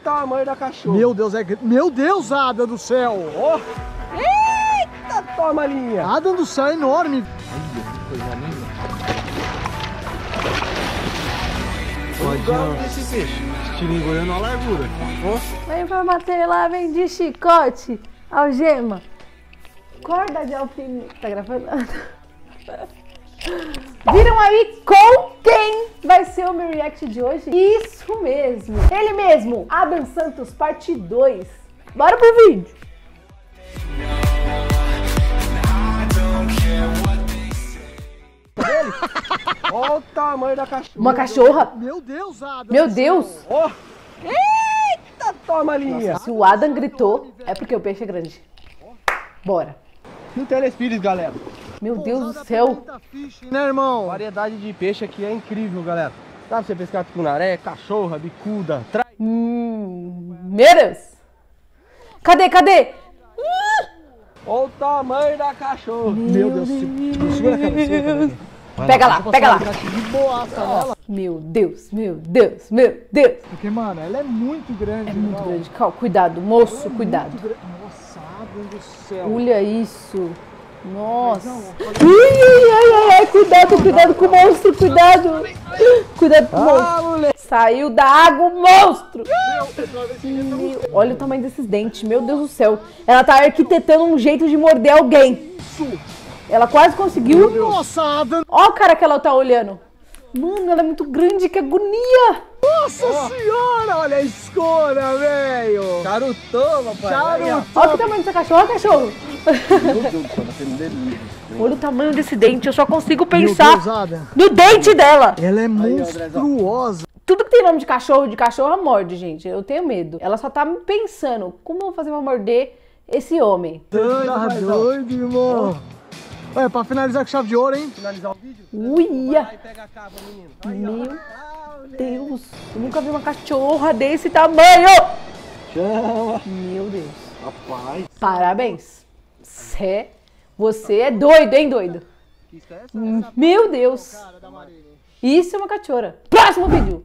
tamanho da cachorra. Meu Deus, Meu Deus, Adam do céu! Ó! Eita, toma a linha! Adam do céu é enorme! Olha que coisa linda. Pode esse peixe. Estilingue goiano a largura. Vem pra bater lá, vem de chicote, algema, corda de alpine. Tá gravando? Viram aí com quem vai ser o meu react de hoje? Isso mesmo, ele mesmo, Adam Santos, parte 2. Bora pro vídeo. Olha o tamanho da cachorra. Uma cachorra? Meu Deus, Adam! Meu Deus! Ó! Eita, toma a linha! Se o Adam gritou, é porque o peixe é grande. Bora. No Telespires, galera. Meu Deus do céu. Né, irmão? A variedade de peixe aqui é incrível, galera. Dá pra você pescar tucunaré, cachorra, bicuda, Meu Deus. Cadê? Olha o tamanho da cachorra. Meu Deus, segura a cabeça. Pega lá. De boaça nela. Meu Deus. Porque, mano, ela é muito grande. É muito grande. Calma, cuidado, moço, cuidado. Nossa, Adam do céu. Olha isso. Nossa. Ai, cuidado com o monstro, cuidado. Cuidado com o monstro. Moleque. Saiu da água o monstro. Olha o tamanho desses dentes, meu Deus do céu. Ela tá arquitetando um jeito de morder alguém. Ela quase conseguiu. Nossa, Adam. Ó a cara que ela tá olhando. Mano, ela é muito grande, que agonia. Nossa senhora, olha a escora, velho. Charutou, papai. Charutou. Olha o tamanho dessa cachorra, cachorro. Meu Deus do céu, tá sendo delícia. Olha o tamanho desse dente, eu só consigo Meu pensar Deus, Adam. no dente dela. Ela é monstruosa. Tudo que tem nome de cachorra morde, gente. Eu tenho medo. Ela só tá pensando, como eu vou fazer pra morder esse homem? Tá doido, irmão. Olha, pra finalizar com chave de ouro, hein? Finalizar o vídeo? Uia! Vai pegar a cava, menino. Meu Deus, eu nunca vi uma cachorra desse tamanho! Chama. Meu Deus. Rapaz. Parabéns. Você é doido, hein, doido? Que isso é essa? Meu Deus. Isso é uma cachorra. Próximo vídeo.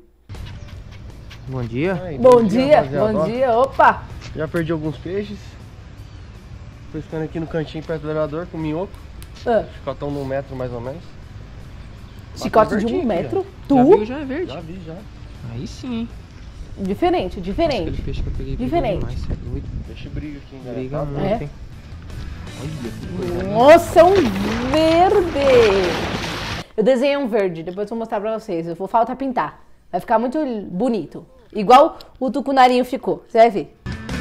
Bom dia. Aí, Bom dia, rapaziada. bom Ó, dia. Opa. já perdi alguns peixes. Pescando aqui no cantinho perto do elevador com minhoco. Ah, Chicotão de 1 metro mais ou menos. chicote de 1 verdinho, metro. Já viu? Tu? Já é verde. Já vi, já. Aí sim. Diferente. Aquele peixe que eu peguei Diferente. demais. Cê é doido. Peixe briga aqui, hein, galera. Briga Tá muito, É? hein? Olha que coisa linda. Nossa, é um verde. Eu desenhei um verde, depois eu vou mostrar pra vocês. Eu vou falta pintar. Vai ficar muito bonito. Igual o tucunarinho ficou. Você vai ver.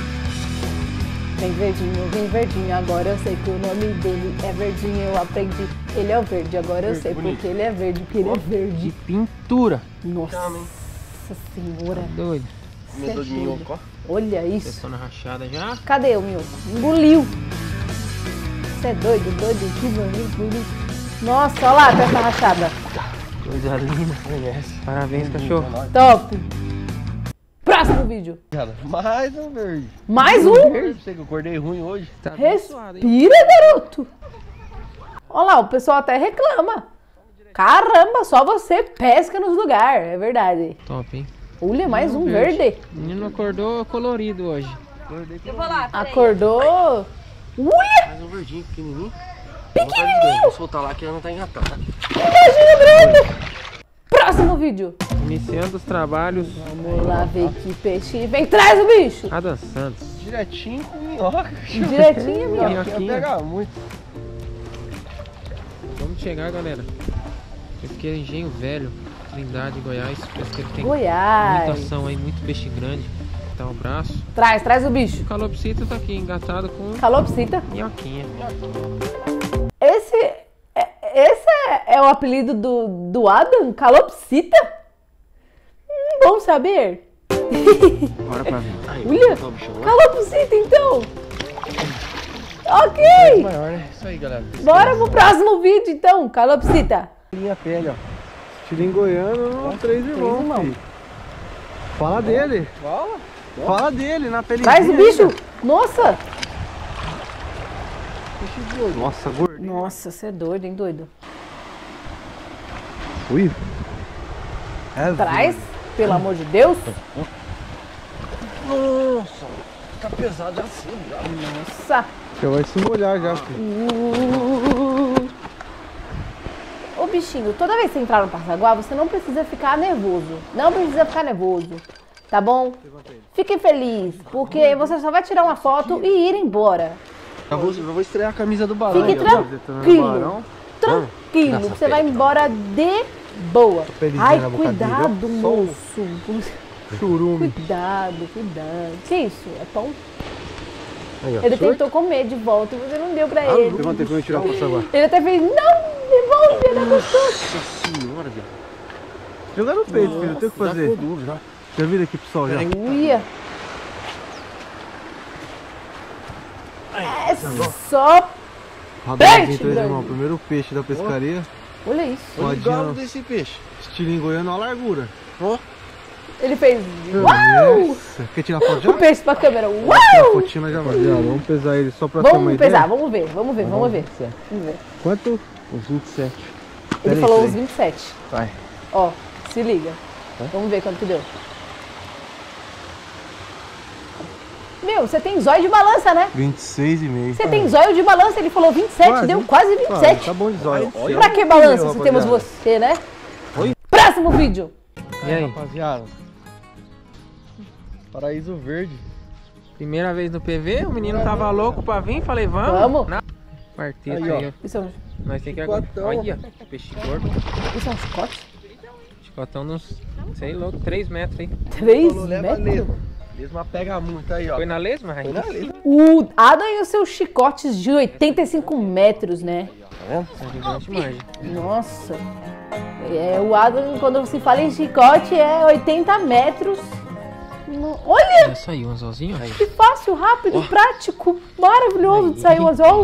Vem verdinho, agora eu sei que o nome dele é verdinho, eu aprendi. Ele é o verde, agora eu sei Bonito. porque ele é verde, porque ele é Que verde. pintura. Nossa senhora. Tá doido. Comedor de minhoco, ó. Olha isso. Pessoa na rachada já. Cadê o meu? Engoliu. Você é doido, que bonito. Nossa, olha lá a peça rachada. Coisa linda. Conhece. Parabéns, cachorro. Top. Próximo vídeo. Mais um verde. Mais um? Verde, sei que eu acordei ruim hoje. Tá abençoado, hein? Respira, garoto. Olha lá, o pessoal até reclama. Caramba, só você pesca nos lugares. É verdade. Top, hein? Olha, mais um verde. O menino acordou colorido hoje. Eu vou lá. Acordou. Uia, Mais um verdinho pequenininho. pequenininho. Vou soltar lá que ela não tá engatada. Imagina grande. Próximo vídeo. Iniciando os trabalhos. Vamos lá ver que peixe vem. Traz o bicho. Adam Santos. Direitinho com minhoca. Direitinho, minhoca. Minhoquinha pega muito. Vamos chegar, galera. Pesqueiro Engenho Velho, Trindade, Goiás. Pesqueiro tem Goiás. muita ação aí, muito peixe grande. Tá o braço. Traz o bicho. O calopsita tá aqui engatado com Calopsita. minhoquinha. Esse é o apelido do Adam? Calopsita? Bom saber. Bora pra ver. Aí, Olha, botar o bichão lá. calopsita então. Ok. Maior, né? Isso aí, galera. Bora pro próximo vídeo então, calopsita. Minha pele, ó. Estilingue goiano, 3 irmãos. irmãos. Filho. Fala dele. Fala. Fala dele, na pele. Traz o bicho. Nossa. Peixe de ouro. Nossa, gordo. Nossa, você é doido, hein, doido. Ui. É Traz, pelo amor de Deus. Tá pesado já cedo, já. Nossa. Já vai se molhar já, filho. Ô bichinho, toda vez que você entrar no Passaguá, você não precisa ficar nervoso. Não precisa ficar nervoso. Tá bom? Fique feliz, porque você só vai tirar uma foto e ir embora. Eu vou estrear a camisa do Barão. Fique tranquilo. Tranquilo, você vai embora de boa. Ai, cuidado, moço. Churume. Cuidado. Que isso? É pão? Aí, ó. Ele tentou comer de volta e você não deu pra ele. Levantei pra eu tirar o Passaguá. Ele até fez, não, devolve, ele é gostoso. Nossa senhora, velho. Jogar no peito, filho. Tem o que Já fazer. ficou duro já. Já vira aqui pro sol já. Uia. É só Radarzinho peixe, 3 grande. irmão. Primeiro peixe da pescaria. Olha isso. Olha o galo Ladinho, desse peixe. estilinho goiano, a largura. Ó. Ele fez, uau! Nossa. Quer tirar foto já? O peixe pra câmera, Tirar uau! fotinha nós já vai. Vamos pesar ele só pra ter uma Vamos ideia. pesar, vamos ver. Vamos ver. Quanto? Uns 27. Ele Peraí, falou peraí. uns 27. Vai. Ó, se liga. Vamos ver quanto que deu. Meu, você tem zóio de balança, né? 26,5. Você tem zóio de balança, ele falou 27, Quase. deu quase 27. Tá bom de zóio. Pra que balança se Rapaziada. temos você, né? Oi. Próximo vídeo. E aí? Rapaziada. Paraíso Verde. Primeira vez no PV, o menino tava louco pra vir, falei, vamos. Vamos. Na... Quarteto Aí, ó. aí, ó. Isso é um, Nós tem que Chicotão. Olha, peixe gordo. isso é um chicote? Chicotão nos, sei louco, 3 metros aí. 3 Falou, leva metros? lesma. Lesma pega muito aí, ó. Foi na lesma, Foi Raí? na lesma. O Adam e os seus chicotes de 85 metros, né? Tá vendo? Gigante manja. Nossa. É, o Adam, quando se fala em chicote, é 80 metros. Olha, Já saiu um anzolzinho? Aí. que fácil, rápido, prático, maravilhoso de sair o anzol.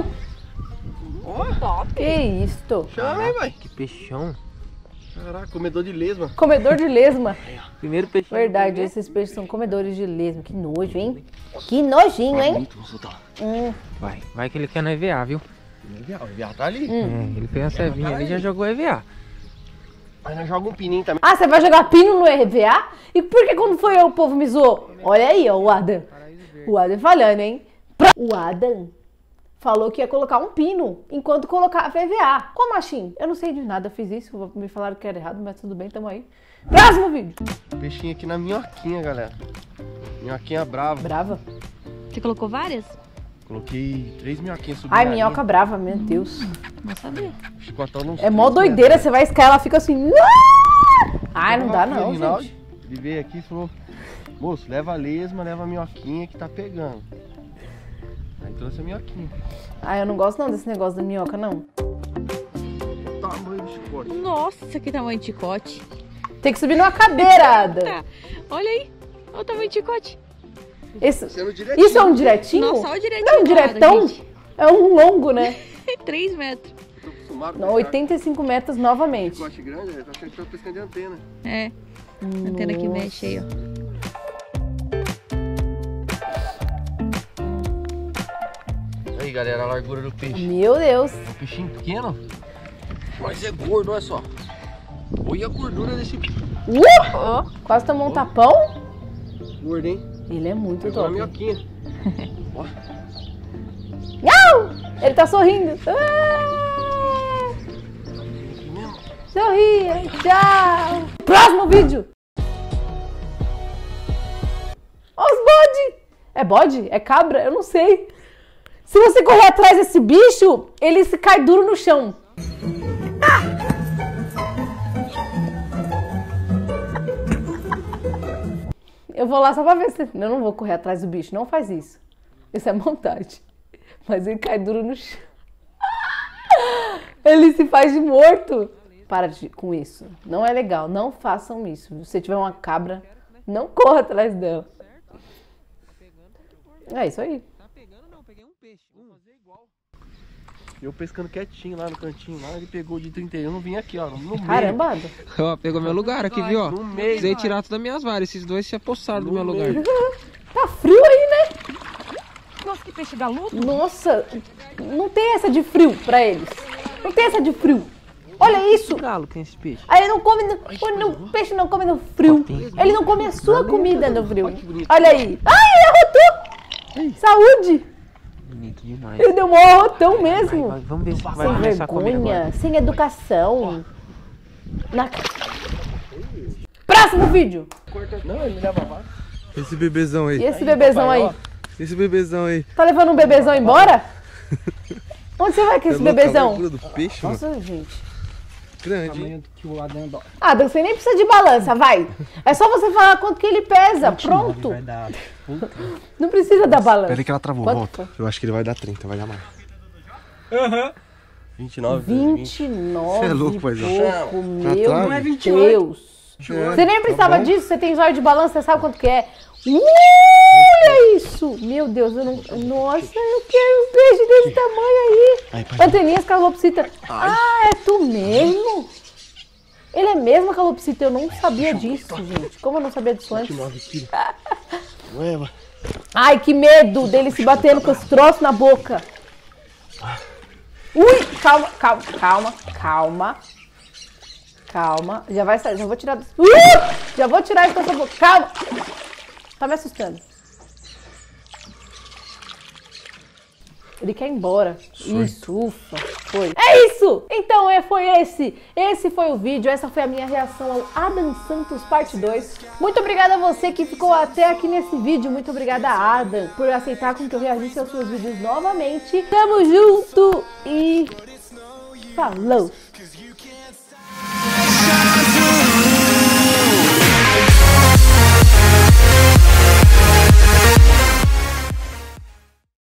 Que isto? Chama aí, vai. Que peixão. Caraca, comedor de lesma. Comedor de lesma. Primeiro peixe. Verdade, esses peixes são comedores de lesma. Que nojo, hein? Que nojinho, hein? Bonito, vamos soltar. Vai que ele quer no EVA, viu? O EVA tá ali. É, ele fez uma cevinha ali e já jogou EVA. Mas nós joga um pininho também. Ah, você vai jogar pino no EVA? E por que quando foi eu, o povo me zoou? Olha aí, ó, o Adam. O Adam falhando, hein? O Adam falou que ia colocar um pino enquanto colocava EVA. Como assim? Eu não sei de nada, eu fiz isso, me falaram que era errado, mas tudo bem, tamo aí. Próximo vídeo. Peixinho aqui na minhoquinha, galera. Minhoquinha brava. Brava? Você colocou várias? Coloquei 3 minhoquinhas subindo. Ai, minhoca brava, meu Deus. Não sabia. Chicotão nos É mó 3 doideira, metros. você vai escalar, ela fica assim. "Ah!" Ai, não dá Rafinha não, Rinaldi, gente. Ele veio aqui e falou: moço, leva a lesma, leva a minhoquinha que tá pegando. Aí trouxe a minhoquinha. Ai, eu não gosto não desse negócio da minhoca, não. O tamanho do chicote. Nossa, que tamanho de chicote. Tem que subir numa cadeira, Ada. Tá. Olha aí. Olha o tamanho de chicote. Sendo direitinho. Isso é um direitinho? Nossa, olha o direitinho. Não é um do lado, diretão? gente. É um longo, né? 3 metros. Eu tô acostumado Não, com 85 metros novamente. chicote grande, eu tô achando que tá pescando de antena. É. Antena que mexe aí, ó. Aí, galera, a largura do peixe. Meu Deus. É um peixinho pequeno, mas é gordo, olha só. Olha a gordura desse Quase tomou um tapão. gordo, hein? Ele é muito Pegou na top. minhoquinha. Ó, Não! Ele tá sorrindo. Ah! aqui mesmo. Sorria. Tchau. Próximo vídeo. Ó os bode. É bode? É cabra? Eu não sei. Se você correr atrás desse bicho, ele se cai duro no chão. Eu vou lá só pra ver se... Eu não vou correr atrás do bicho, não faz isso. Isso é montagem. Mas ele cai duro no chão. Ele se faz de morto. Para com isso. Não é legal. Não façam isso. Se você tiver uma cabra, não corra atrás dela. É isso aí. Tá pegando não, peguei um peixe. Vou fazer igual. Eu pescando quietinho lá no cantinho, lá ele pegou de 31, não vim aqui, ó, no meio. Caramba, Ada. Ó, pegou meu lugar aqui, viu? Ó. No meio. Precisei tirar todas as minhas varas. Esses dois se apossaram do meu No lugar. meio. Tá frio aí, né? Nossa, que peixe galudo. Nossa, não tem essa de frio pra eles. Não tem essa de frio. Olha isso. Galo tem esse peixe. Aí ele não come, o peixe não come no frio. Ele não come a sua comida no frio. Olha aí. Ai, ele arrotou. Saúde! Bonito demais. Ele deu mó rotão mesmo. Vamos ver se vai Sem começar a comer agora. vergonha, sem educação. Na... Próximo vídeo. Não, ele me leva lá. Esse bebezão aí. E esse bebezão aí? Esse bebezão aí. Tá levando um bebezão embora? Onde você vai com esse bebezão? Do peixe, mano. Nossa, gente. Grande, hein? Que o Adam dó. Adam, você nem precisa de balança, vai. É só você falar quanto que ele pesa, pronto. Vai dar. Não precisa da balança. Peraí que ela travou, Quanto volta. Eu acho que ele vai dar 30, vai dar mais. 29, 29 Você é louco, e paizão. pouco, Na meu trave? Não é 28. Deus. Você nem precisava bom. disso, você tem zóio de balança, você sabe quanto que é. Olha isso! Meu Deus, eu não... Nossa, eu quero um peixe desse tamanho aí. Ai, pai. Anteninhas calopsita. Ah, é tu mesmo? Ele é mesmo calopsita, eu não sabia disso, gente. Como eu não sabia disso antes? 29 quilos. Ué, mano. Ai, que medo dele se batendo com esse troço na boca. Ui, calma, calma, calma, calma. Calma, já vai sair, já vou tirar... já vou tirar isso da sua boca, calma. Tá me assustando. Ele quer ir embora. Isso, ufa, foi. É isso! Então foi esse. Esse foi o vídeo, essa foi a minha reação ao Adam Santos parte 2. Muito obrigada a você que ficou até aqui nesse vídeo. Muito obrigada, Adam, por aceitar com que eu reagisse aos seus vídeos novamente. Tamo junto e falou!